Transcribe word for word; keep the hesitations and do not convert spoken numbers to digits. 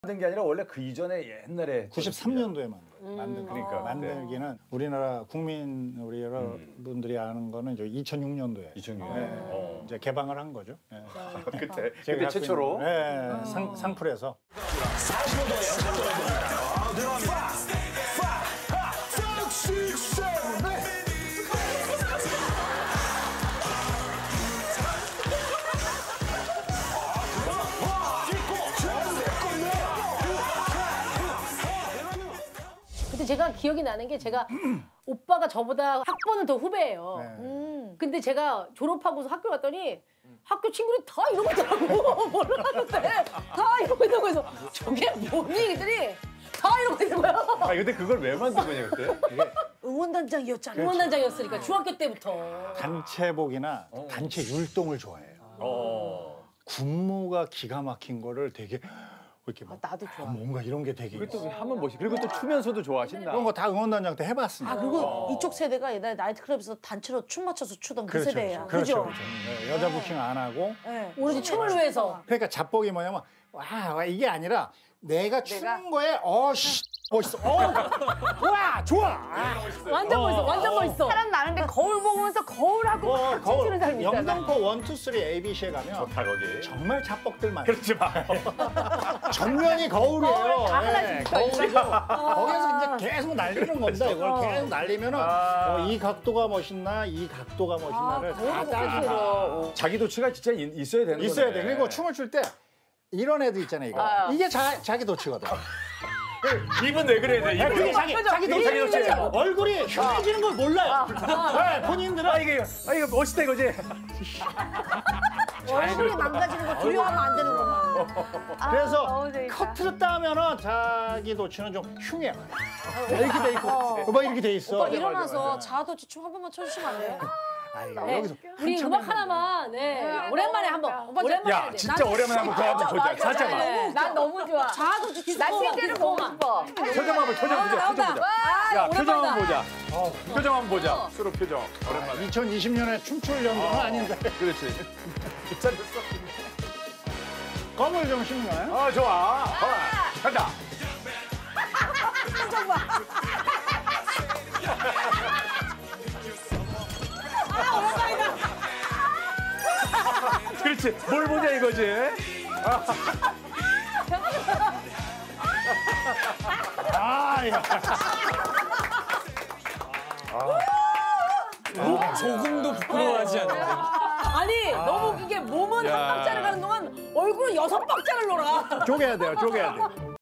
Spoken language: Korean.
만든 게 아니라 원래 그 이전에 옛날에 구십삼 년도에 만든 거예요. 음. 만든 거. 그러니까, 만들기는 네. 우리나라 국민 우리 여러분들이 아는 거는 이제 이천육 년도에 이천육 네. 년에 어. 이제 개방을 한 거죠. 네. 그때 제가 그때 갖고 최초로 있는, 네. 상, 상풀에서. 근데 제가 기억이 나는 게 제가 오빠가 저보다 학번은 더 후배예요. 네. 음. 근데 제가 졸업하고서 학교 갔더니 학교 친구들이 다 이러고 있더라고. 몰랐는데 다 이러고 있는 거에서 저게 뭐니? 그랬더니 다 이러고 있는 거야. 아 근데 그걸 왜 만든 거냐 그때? 이게 응원단장이었잖아. 응원단장이었으니까 중학교 때부터. 단체복이나 어. 단체 율동을 좋아해요. 어. 군무가 기가 막힌 거를 되게 이렇게 막 아, 나도 좋아. 뭔가 이런 게 되게 그것도 한번 멋있. 그리고 또 추면서도 좋아하신다. 그런 거 다 응원단장 때 해봤습니다. 아 그리고 이쪽 세대가 옛날에 나이트클럽에서 단체로 춤 맞춰서 추던 그 그렇죠, 세대예요. 그렇죠, 그죠? 그렇죠. 네, 여자 부킹 안 하고 네. 오로지 춤을 위해서. 그러니까 잡복이 뭐냐면 와, 와 이게 아니라 내가 추는 거에 어씨 멋있어. 어, 와 좋아. 아, 완전 멋있어. 완전 멋있어. 사람 많은데 거울 보면서 거울하고 뭐 같이 거울 추는 사람 있잖아. 영등포 원, 투, 쓰리 에이비씨에 가면 좋다 거기. 정말 잡복들만 그렇지 마. 전면이 거울이에요. 거울 다 하나씩 네, 펴 있어. 거울이고 거기서 이제 계속 날리는 겁니다. 이걸 계속 날리면은 아. 어, 이 각도가 멋있나 이 각도가 멋있나를 다 따지고 자기 도취가 진짜 있- 있어야 되는 거네. 있어야 돼. 그리고 춤을 출 때 이런 애들 있잖아요. 이거 아. 이게 자, 자기 도취거든. 입은 왜 그래야 돼? 네, 입은. 그게 자기 자기 도취. 자기 도취. 얼굴이 흉해지는 걸 몰라요. 네, 본인들은 아 이게 아 이거 멋있다 이거지. 얼굴이 망가지는 거 두려워하면 안 되는 거만. 그래서 너무 재밌다. 커트를 따면은 자기 도취는 좀 흉해. 이렇게 돼 있고, 뭐 이렇게 돼 있어. 오빠 일어나서 자아도취 춤 한 번만 춰주시면 안 돼요? 아, 이거 네. 여기서 우리 한참 음악 했는데. 하나만 네. 오랜만에 한번. 오빠 오랜만에 해야 야 돼. 진짜 오랜만에 한번 더 한번 보자. 살짝만. 네. 난 너무 좋아. 자아도취 나 실제로 보고 싶어. 표정 한번 표정 보자. 표정 보자. 야 표정 한번 보자. 표정 한번 보자. 서로 표정. 오랜만에. 이천이십 년에 춤출 연도는 아닌데. 그렇지. 잘했어. 껌을 좀 심네. 아 좋아. 어, 간다. 그렇지. 뭘 보냐 이거지. 아, 야. 조금도 부끄러워하지 않는데. 아니 너무 웃긴 게 몸은 야. 한 박자를 가는 동안 얼굴은 여섯 박자를 놀아. 쪼개야 돼요, 쪼개야 돼.